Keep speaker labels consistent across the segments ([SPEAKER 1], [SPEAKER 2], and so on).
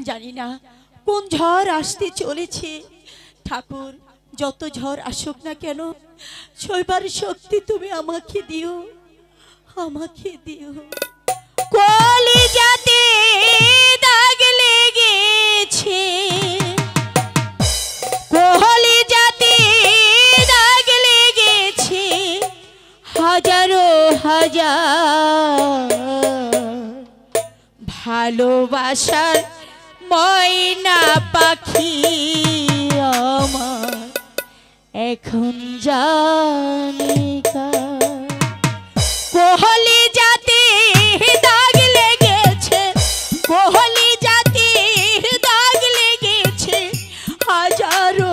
[SPEAKER 1] জানি না কোন ঝড় আসতে চলেছে। ঠাকুর, যত ঝড় আসুক না কেন, সইবার শক্তি তুমি আমাকে দিও, আমাকে দিও। কলিজাতে দাগ লেগেছে, কলিজাতে দাগ লেগেছে, হাজারো হাজার ভালোবাসার ময়না পাখি আমার এখন জানি কোহলি জাতি দাগ লেগেছে, কোহলি জাতি দাগ লেগেছে, হাজারো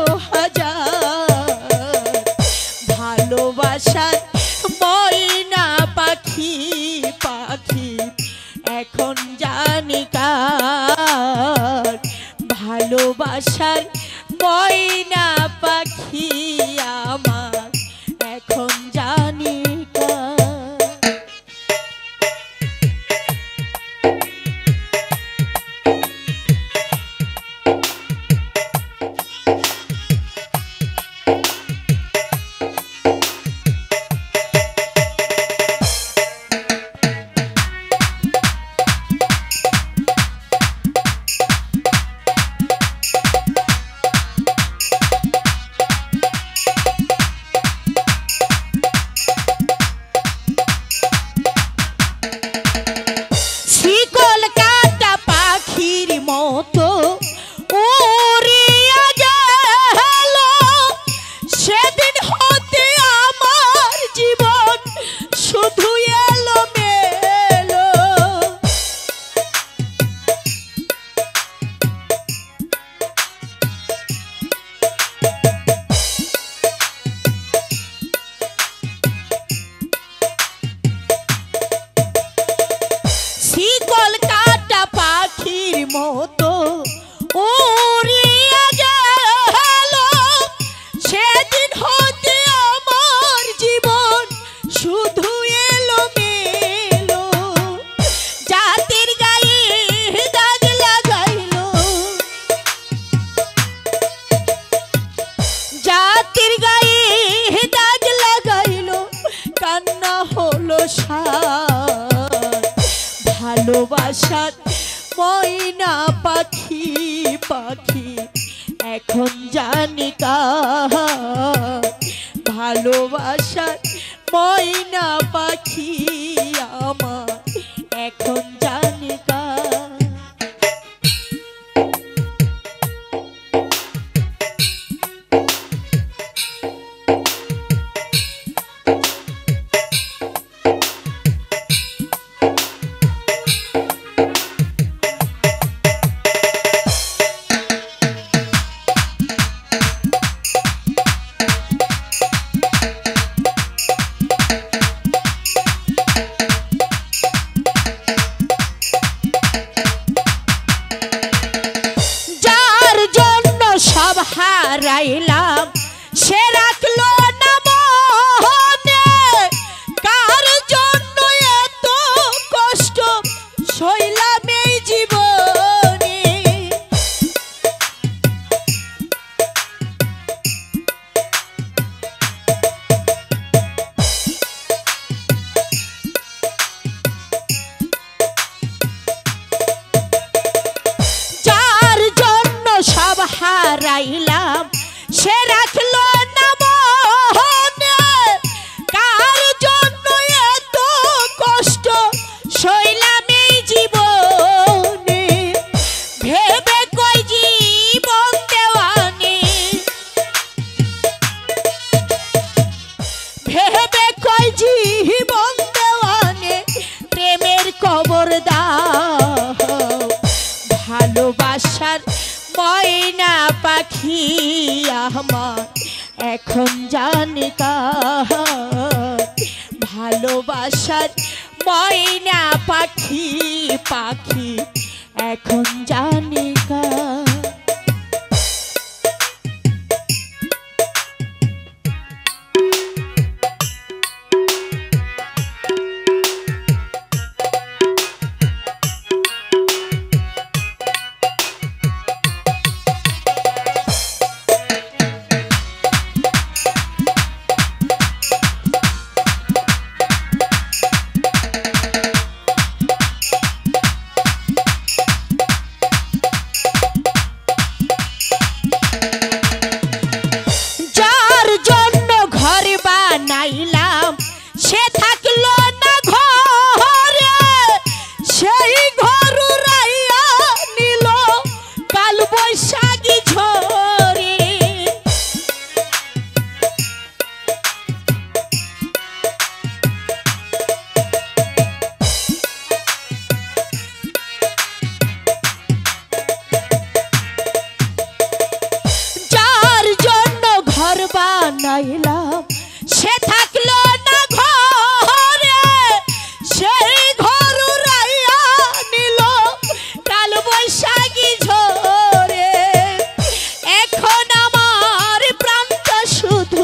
[SPEAKER 1] হাজার ভালোবাসার ময়না পাখি পাখি এখন জানি কার, ভালোবাসার ময়না পাখি আমার এখন জানি কার। মতো উড়িয়া গেল সেদিন হতে আমার জীবন শুধু এলোমেলো, জাতির গায়ে দাগ লাগাইলো, জাতির গায়ে দাগ লাগাইলো, কান্না হলো সার ভালোবাসার ময়না পাখি পাখি এখন জানি কার, ভালোবাসার ময়না পাখি আমার এখন জানি কার। হারাইলাম সে রাখলো না মনে, কার জন্য এত কষ্ট সইলাম এই জীবনে, যার জন্য সব হারাইলাম সে রাখলো না মনে, কার জন্য এত কষ্ট সইলাম এই জীবনে, ভেবে কই জীবন দেওয়ানি, ভেবে কই জীবন দেওয়ানি, প্রেমের কবর দাও ভালোবাসার ময়না পাখি আমার এখন জানি কার, ভালোবাসার ময়না পাখি পাখি এখন জানি কার। আইলাম সে থাকলো না ঘরে, সেই ঘর উড়াইয়া নিল কাল বৈশাখী ঝরে। এখন আমার প্রাণটা শুধু,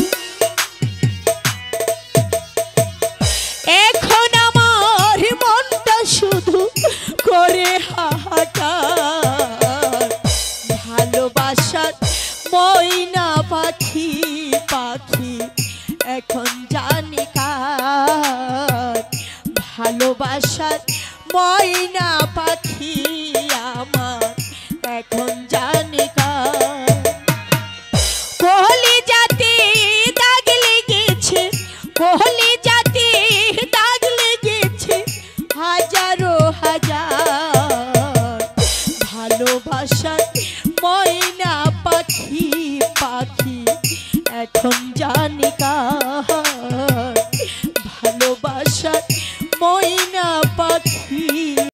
[SPEAKER 1] এখন আমার মনটা শুধু করে হাহাকার। ভালোবাসার ময়না পাখি পাখি এখন জানি কার, ভালোবাসার ময়না পাখি